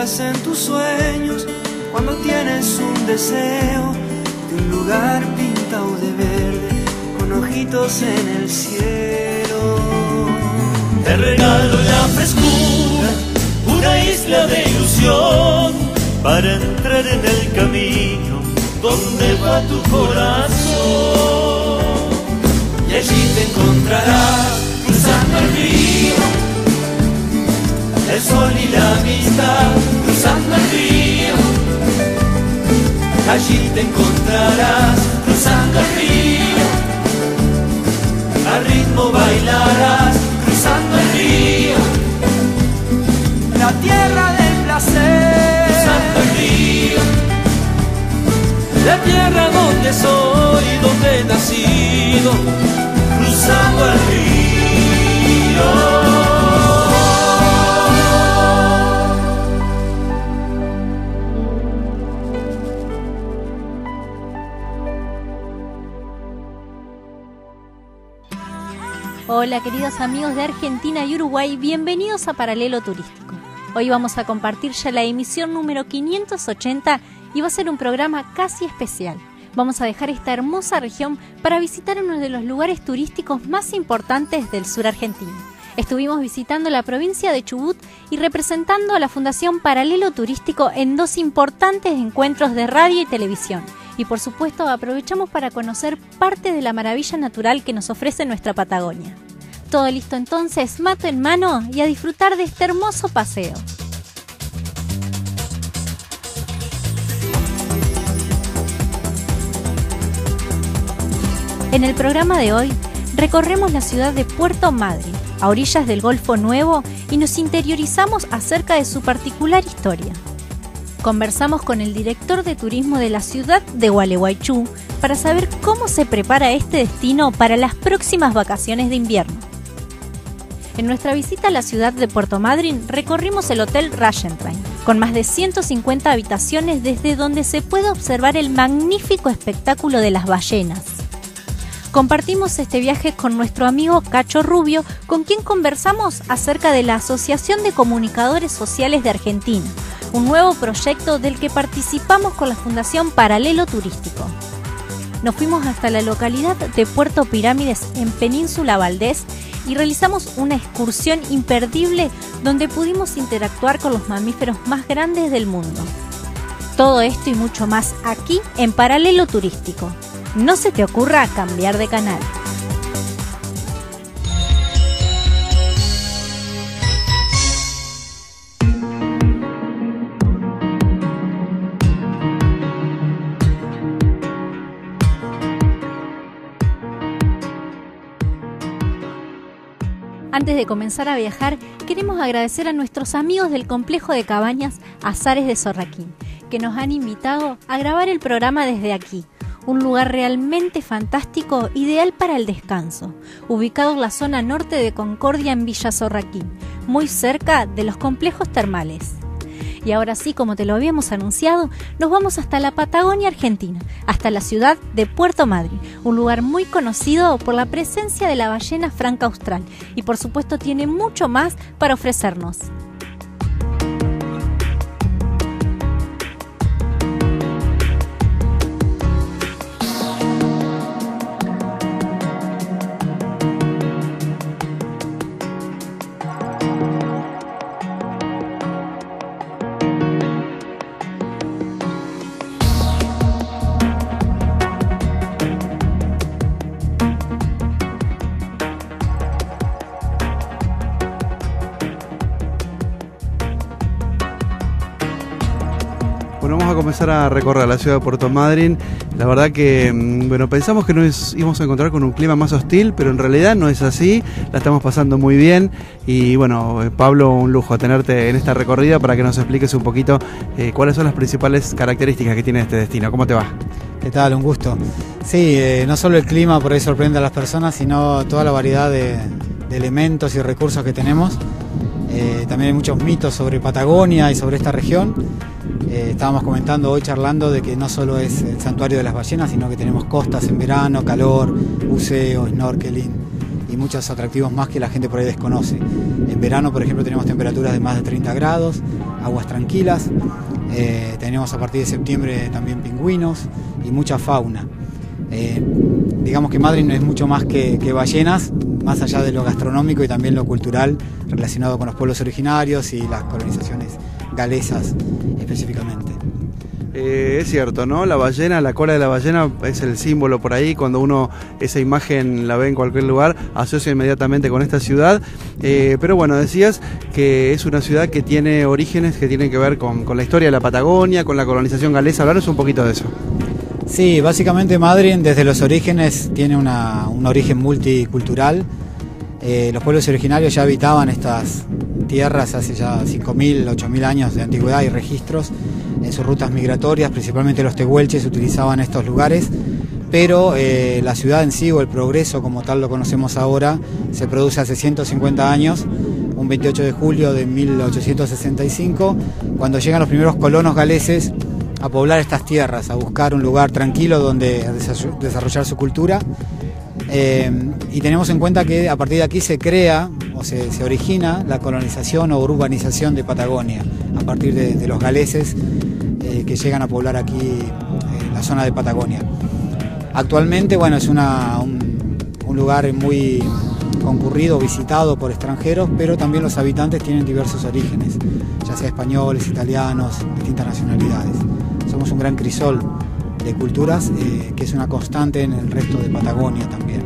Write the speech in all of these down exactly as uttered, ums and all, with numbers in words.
piensas en tus sueños, cuando tienes un deseo de un lugar pintado de verde, con ojitos en el cielo. Te regalo la frescura, una isla de ilusión, para entrar en el camino donde va tu corazón. Y allí te encontrarás cruzando el río, el sol y la amistad, cruzando el río. Allí te encontrarás cruzando el río, al ritmo bailarás cruzando el río, la tierra del placer, cruzando el río, la tierra donde soy, donde he nacido, cruzando el río. Hola queridos amigos de Argentina y Uruguay, bienvenidos a Paralelo Turístico. Hoy vamos a compartir ya la emisión número quinientos ochenta y va a ser un programa casi especial. Vamos a dejar esta hermosa región para visitar uno de los lugares turísticos más importantes del sur argentino. Estuvimos visitando la provincia de Chubut y representando a la Fundación Paralelo Turístico en dos importantes encuentros de radio y televisión. Y por supuesto aprovechamos para conocer parte de la maravilla natural que nos ofrece nuestra Patagonia. Todo listo entonces, mate en mano y a disfrutar de este hermoso paseo. En el programa de hoy recorremos la ciudad de Puerto Madryn, a orillas del Golfo Nuevo, y nos interiorizamos acerca de su particular historia. Conversamos con el director de turismo de la ciudad de Gualeguaychú para saber cómo se prepara este destino para las próximas vacaciones de invierno. En nuestra visita a la ciudad de Puerto Madryn recorrimos el Hotel Rajentrein, con más de ciento cincuenta habitaciones desde donde se puede observar el magnífico espectáculo de las ballenas. Compartimos este viaje con nuestro amigo Cacho Rubio, con quien conversamos acerca de la Asociación de Comunicadores Sociales de Argentina, un nuevo proyecto del que participamos con la Fundación Paralelo Turístico. Nos fuimos hasta la localidad de Puerto Pirámides, en Península Valdés, y realizamos una excursión imperdible donde pudimos interactuar con los mamíferos más grandes del mundo. Todo esto y mucho más aquí en Paralelo Turístico. No se te ocurra cambiar de canal. Antes de comenzar a viajar, queremos agradecer a nuestros amigos del complejo de cabañas Azares de Zorraquín, que nos han invitado a grabar el programa desde aquí. Un lugar realmente fantástico, ideal para el descanso, ubicado en la zona norte de Concordia en Villa Zorraquín, muy cerca de los complejos termales. Y ahora sí, como te lo habíamos anunciado, nos vamos hasta la Patagonia Argentina, hasta la ciudad de Puerto Madryn, un lugar muy conocido por la presencia de la ballena franca austral y por supuesto tiene mucho más para ofrecernos. Bueno, vamos a comenzar a recorrer la ciudad de Puerto Madryn. La verdad que, bueno, pensamos que nos íbamos a encontrar con un clima más hostil, pero en realidad no es así. La estamos pasando muy bien. Y bueno, Pablo, un lujo tenerte en esta recorrida para que nos expliques un poquito eh, cuáles son las principales características que tiene este destino. ¿Cómo te va? ¿Qué tal? Un gusto. Sí, eh, no solo el clima por ahí sorprende a las personas, sino toda la variedad de, de elementos y recursos que tenemos. Eh, también hay muchos mitos sobre Patagonia y sobre esta región. Eh, estábamos comentando hoy, charlando, de que no solo es el santuario de las ballenas, sino que tenemos costas en verano, calor, buceo, snorkeling y muchos atractivos más que la gente por ahí desconoce. En verano, por ejemplo, tenemos temperaturas de más de treinta grados, aguas tranquilas. Eh, tenemos a partir de septiembre también pingüinos y mucha fauna. Eh, digamos que Madryn es mucho más que, que ballenas, más allá de lo gastronómico y también lo cultural relacionado con los pueblos originarios y las colonizaciones galesas específicamente. Eh, es cierto, ¿no? La ballena, la cola de la ballena es el símbolo por ahí. Cuando uno esa imagen la ve en cualquier lugar, asocia inmediatamente con esta ciudad. Eh, pero bueno, decías que es una ciudad que tiene orígenes que tienen que ver con, con la historia de la Patagonia, con la colonización galesa. Hablaros un poquito de eso. Sí, básicamente Madryn desde los orígenes tiene una, un origen multicultural. Eh, los pueblos originarios ya habitaban estas tierras hace ya cinco mil, ocho mil años de antigüedad y registros en sus rutas migratorias, principalmente los tehuelches utilizaban estos lugares, pero eh, la ciudad en sí o el progreso como tal lo conocemos ahora se produce hace ciento cincuenta años, un veintiocho de julio de mil ochocientos sesenta y cinco, cuando llegan los primeros colonos galeses a poblar estas tierras, a buscar un lugar tranquilo donde desarrollar su cultura. Eh, y tenemos en cuenta que a partir de aquí se crea o se, se origina la colonización o urbanización de Patagonia, a partir de, de los galeses eh, que llegan a poblar aquí eh, la zona de Patagonia. Actualmente, bueno, es una, un, un lugar muy concurrido, visitado por extranjeros, pero también los habitantes tienen diversos orígenes, ya sea españoles, italianos, distintas nacionalidades. Somos un gran crisol de culturas eh, que es una constante en el resto de Patagonia también.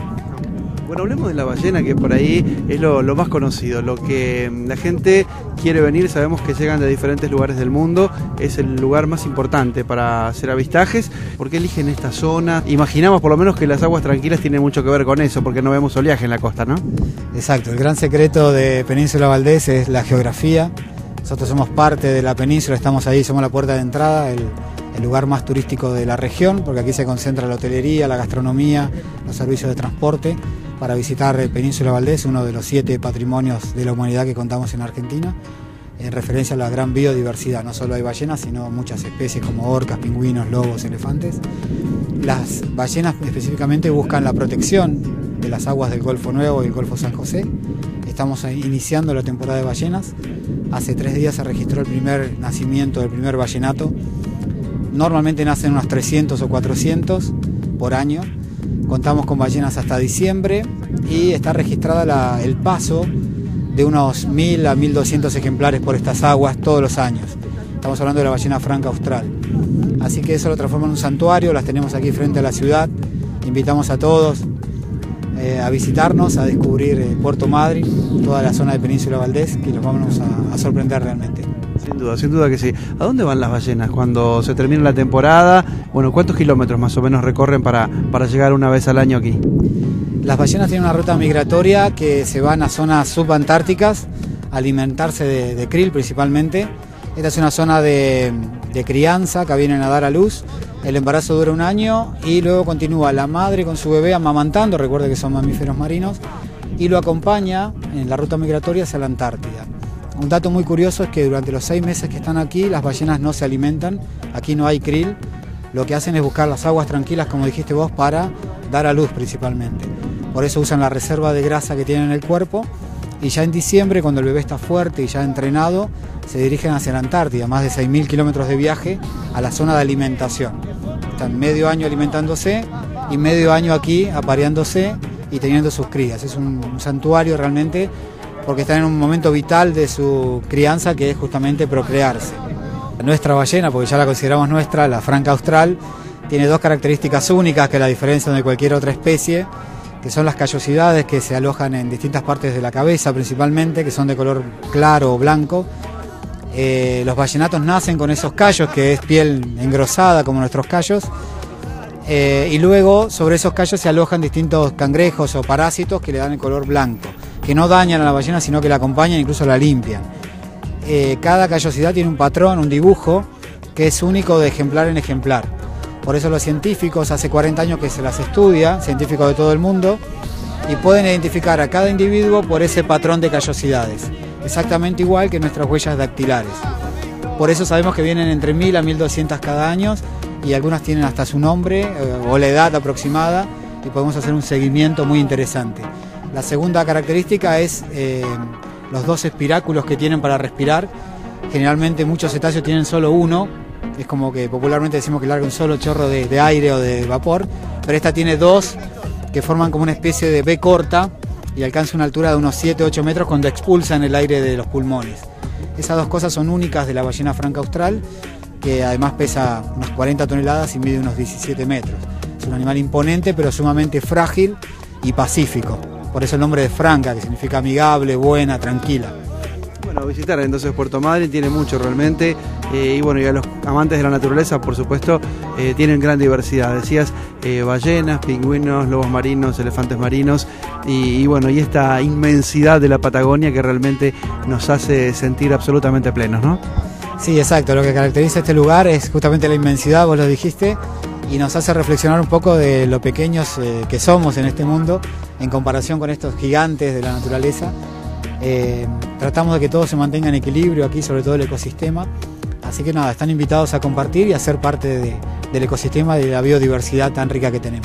Bueno, hablemos de la ballena, que por ahí es lo, lo más conocido, lo que la gente quiere venir. Sabemos que llegan de diferentes lugares del mundo, es el lugar más importante para hacer avistajes. ¿Por qué eligen esta zona? Imaginamos por lo menos que las aguas tranquilas tienen mucho que ver con eso, porque no vemos oleaje en la costa, ¿no? Exacto, el gran secreto de Península Valdés es la geografía. Nosotros somos parte de la península, estamos ahí, somos la puerta de entrada, el, el lugar más turístico de la región, porque aquí se concentra la hotelería, la gastronomía, los servicios de transporte, para visitar Península Valdés, uno de los siete patrimonios de la humanidad que contamos en Argentina, en referencia a la gran biodiversidad. No solo hay ballenas, sino muchas especies como orcas, pingüinos, lobos, elefantes. Las ballenas específicamente buscan la protección de las aguas del Golfo Nuevo y el Golfo San José. Estamos iniciando la temporada de ballenas. Hace tres días se registró el primer nacimiento del primer ballenato. Normalmente nacen unos trescientos o cuatrocientos por año. Contamos con ballenas hasta diciembre y está registrada la, el paso de unos mil a mil doscientos ejemplares por estas aguas todos los años. Estamos hablando de la ballena franca austral. Así que eso lo transforma en un santuario, las tenemos aquí frente a la ciudad. Invitamos a todos eh, a visitarnos, a descubrir eh, Puerto Madryn, toda la zona de Península Valdés, que los vamos a, a sorprender realmente. Sin duda, sin duda que sí. ¿A dónde van las ballenas cuando se termina la temporada? Bueno, ¿cuántos kilómetros más o menos recorren para, para llegar una vez al año aquí? Las ballenas tienen una ruta migratoria que se van a zonas subantárticas a alimentarse de, de krill principalmente. Esta es una zona de, de crianza que vienen a dar a luz. El embarazo dura un año y luego continúa la madre con su bebé amamantando, recuerde que son mamíferos marinos, y lo acompaña en la ruta migratoria hacia la Antártida. Un dato muy curioso es que durante los seis meses que están aquí las ballenas no se alimentan, aquí no hay krill, lo que hacen es buscar las aguas tranquilas, como dijiste vos, para dar a luz principalmente. Por eso usan la reserva de grasa que tienen en el cuerpo y ya en diciembre, cuando el bebé está fuerte y ya entrenado, se dirigen hacia la Antártida, más de seis mil kilómetros de viaje a la zona de alimentación. Están medio año alimentándose y medio año aquí apareándose y teniendo sus crías. Es un, un santuario realmente, porque están en un momento vital de su crianza, que es justamente procrearse. Nuestra ballena, porque ya la consideramos nuestra, la franca austral, tiene dos características únicas que la diferencian de cualquier otra especie, que son las callosidades que se alojan en distintas partes de la cabeza principalmente, que son de color claro o blanco. Eh, los ballenatos nacen con esos callos, que es piel engrosada como nuestros callos, eh, y luego sobre esos callos se alojan distintos cangrejos o parásitos que le dan el color blanco, que no dañan a la ballena, sino que la acompañan e incluso la limpian. Eh, cada callosidad tiene un patrón, un dibujo, que es único de ejemplar en ejemplar. Por eso los científicos, hace cuarenta años que se las estudia, científicos de todo el mundo, y pueden identificar a cada individuo por ese patrón de callosidades, exactamente igual que nuestras huellas dactilares. Por eso sabemos que vienen entre mil a mil doscientas cada año, y algunas tienen hasta su nombre eh, o la edad aproximada, y podemos hacer un seguimiento muy interesante. La segunda característica es eh, los dos espiráculos que tienen para respirar. Generalmente muchos cetáceos tienen solo uno, es como que popularmente decimos que larga un solo chorro de, de aire o de vapor, pero esta tiene dos que forman como una especie de V corta y alcanza una altura de unos siete a ocho metros cuando expulsan el aire de los pulmones. Esas dos cosas son únicas de la ballena franca austral, que además pesa unas cuarenta toneladas y mide unos diecisiete metros. Es un animal imponente pero sumamente frágil y pacífico. Por eso el nombre de franca, que significa amigable, buena, tranquila. Bueno, visitar entonces Puerto Madryn tiene mucho realmente, eh, y bueno, y a los amantes de la naturaleza, por supuesto, eh, tienen gran diversidad. Decías, eh, ballenas, pingüinos, lobos marinos, elefantes marinos, y, y bueno, y esta inmensidad de la Patagonia que realmente nos hace sentir absolutamente plenos, ¿no? Sí, exacto, lo que caracteriza este lugar es justamente la inmensidad, vos lo dijiste, y nos hace reflexionar un poco de lo pequeños eh, que somos en este mundo en comparación con estos gigantes de la naturaleza. Eh, tratamos de que todo se mantenga en equilibrio aquí, sobre todo el ecosistema, así que nada, están invitados a compartir y a ser parte de, del ecosistema y de la biodiversidad tan rica que tenemos.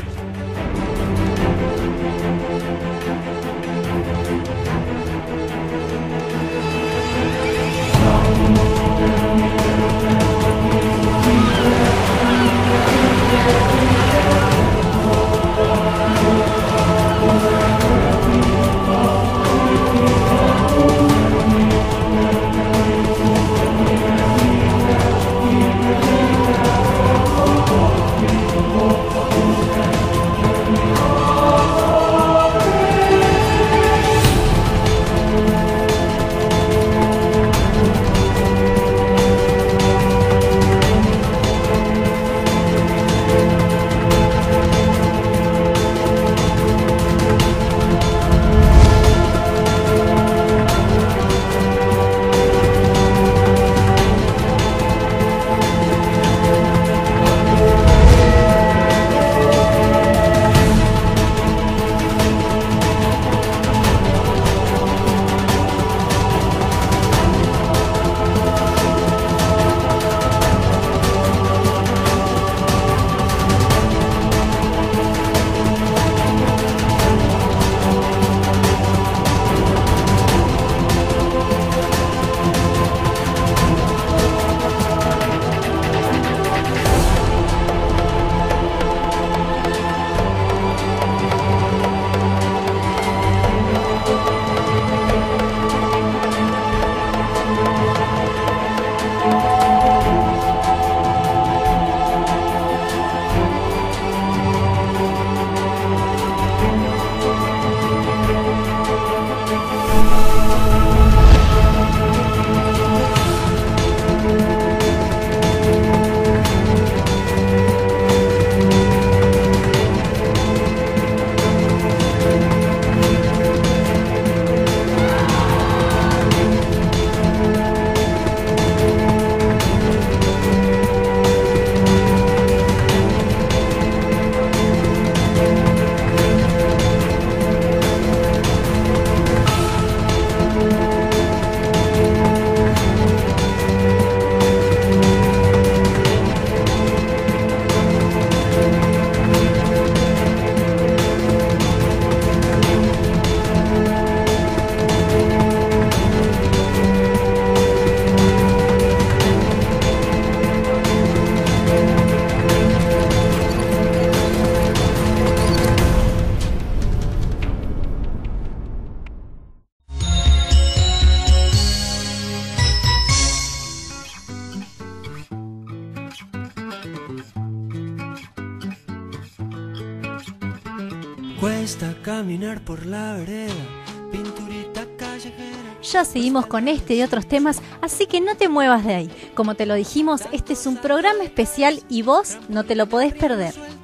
Cuesta caminar por la vereda, pinturita callejera. Ya seguimos con este y otros temas, así que no te muevas de ahí. Como te lo dijimos, este es un programa especial y vos no te lo podés perder.